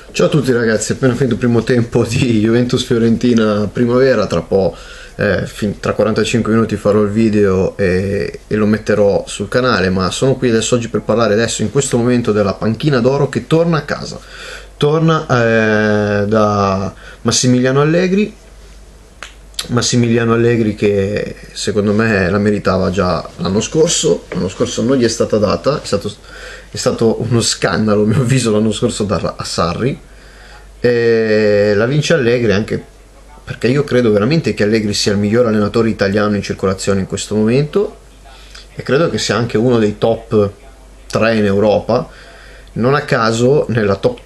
Ciao a tutti ragazzi, appena finito il primo tempo di Juventus-Fiorentina primavera, tra po', tra 45 minuti farò il video e lo metterò sul canale, ma sono qui adesso oggi per parlare adesso in questo momento della panchina d'oro che torna a casa, torna da Massimiliano Allegri che secondo me la meritava già l'anno scorso non gli è stata data, è stato uno scandalo a mio avviso l'anno scorso a Sarri, e la vince Allegri anche perché io credo veramente che Allegri sia il miglior allenatore italiano in circolazione in questo momento e credo che sia anche uno dei top 3 in Europa. Non a caso nella top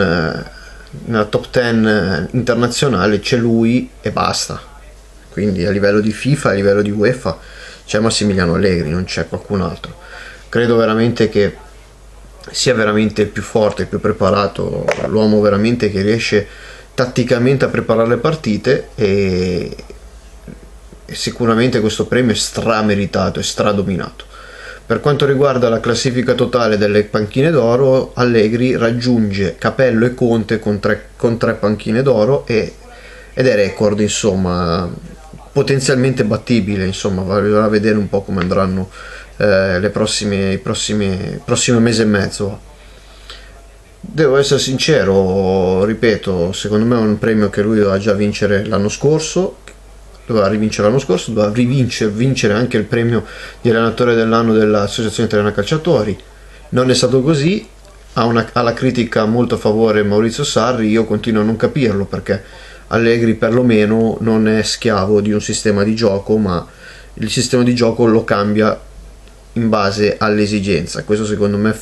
10 internazionale c'è lui e basta, quindi a livello di FIFA, a livello di UEFA c'è Massimiliano Allegri, non c'è qualcun altro. Credo veramente che sia veramente il più forte, il più preparato, l'uomo veramente che riesce tatticamente a preparare le partite e sicuramente questo premio è strameritato e stradominato. Per quanto riguarda la classifica totale delle panchine d'oro, Allegri raggiunge Capello e Conte con tre panchine d'oro ed è record, insomma, potenzialmente battibile, insomma, va a vedere un po' come andranno i prossimi mesi e mezzo. Devo essere sincero, ripeto, secondo me è un premio che lui doveva già vincere l'anno scorso, doveva vincere anche il premio di allenatore dell'anno dell'Associazione Italiana Calciatori. Non è stato così, ha la critica molto a favore Maurizio Sarri. Io continuo a non capirlo, perché Allegri perlomeno non è schiavo di un sistema di gioco, ma il sistema di gioco lo cambia in base all'esigenza. Questo secondo me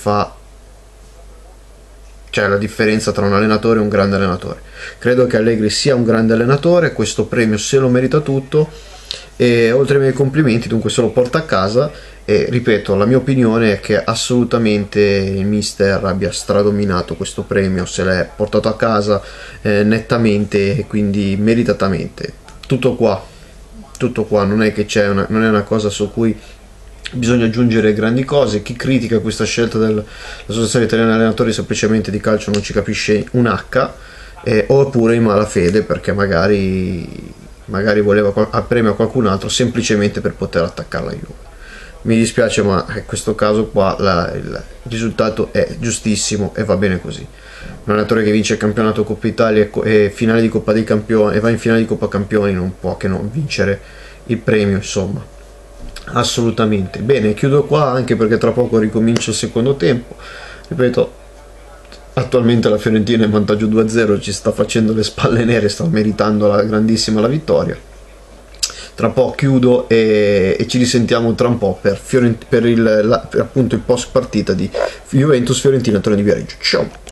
c'è la differenza tra un allenatore e un grande allenatore. Credo che Allegri sia un grande allenatore, questo premio se lo merita tutto e oltre ai miei complimenti dunque se lo porta a casa. E ripeto, la mia opinione è che assolutamente il mister abbia stradominato questo premio, se l'è portato a casa nettamente e quindi meritatamente. Tutto qua, non è che non è una cosa su cui bisogna aggiungere grandi cose. Chi critica questa scelta dell'Associazione Italiana Allenatori semplicemente di calcio non ci capisce un H, oppure in malafede perché magari voleva a premio a qualcun altro semplicemente per poter attaccare la Juve. Mi dispiace, ma in questo caso qua il risultato è giustissimo e va bene così. Un allenatore che vince il campionato Coppa Italia e finale di Coppa dei Campioni e va in finale di Coppa Campioni non può che non vincere il premio, insomma. Assolutamente. Bene, chiudo qua anche perché tra poco ricomincia il secondo tempo. Ripeto, attualmente la Fiorentina è in vantaggio 2-0, ci sta facendo le spalle nere, sta meritando la vittoria. Tra po' chiudo e ci risentiamo tra un po' per appunto il post partita di Juventus Fiorentina torneo di Viareggio. Ciao!